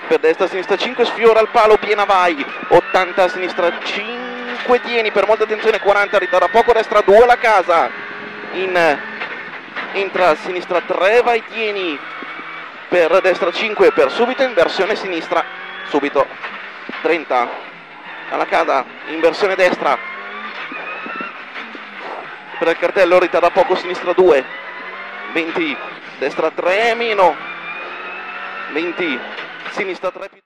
per destra, sinistra 5, sfiora il palo, piena vai, 80 sinistra 5, tieni per molta attenzione, 40, ritarda poco, destra 2 la casa, entra a sinistra 3, vai, tieni per destra 5, per subito, inversione sinistra, subito, 30, alla casa, inversione destra, per il cartello, ritarda poco, sinistra 2, 20, destra 3, meno, 20, sinistra 3,